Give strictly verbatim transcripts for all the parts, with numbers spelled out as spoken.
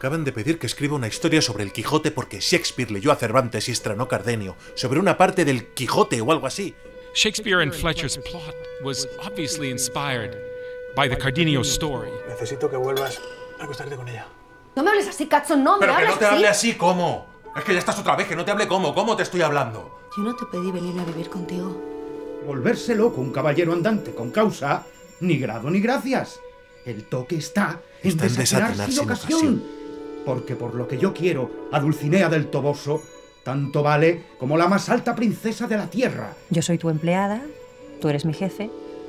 acaban de pedir que escriba una historia sobre el Quijote porque Shakespeare leyó a Cervantes y estrenó Cardenio, sobre una parte del Quijote o algo así. Shakespeare and Fletcher's plot was obviously inspired by the Cardenio story. Necesito que vuelvas a acostarte con ella. No me hables así, Catson, no me Pero que hables no te así. hable así, ¿cómo? Es que ya estás otra vez, que no te hable cómo, ¿cómo te estoy hablando? Yo no te pedí venir a vivir contigo. Volverse loco un caballero andante con causa, ni grado ni gracias. El toque está en Está en desatinar desatinar sin sin ocasión. ocasión. Porque por lo que yo quiero a Dulcinea del Toboso, tanto vale como la más alta princesa de la tierra. Yo soy tu empleada, tú eres mi jefe.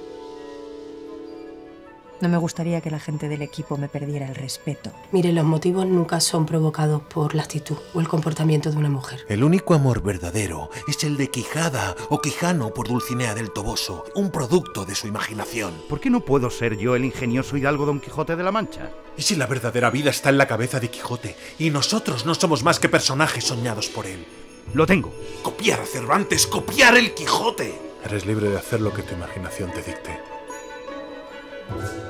No me gustaría que la gente del equipo me perdiera el respeto. Mire, los motivos nunca son provocados por la actitud o el comportamiento de una mujer. El único amor verdadero es el de Quijada o Quijano por Dulcinea del Toboso, un producto de su imaginación. ¿Por qué no puedo ser yo el ingenioso hidalgo Don Quijote de la Mancha? ¿Y si la verdadera vida está en la cabeza de Quijote y nosotros no somos más que personajes soñados por él? Lo tengo. Copiar a Cervantes, copiar el Quijote. Eres libre de hacer lo que tu imaginación te dicte.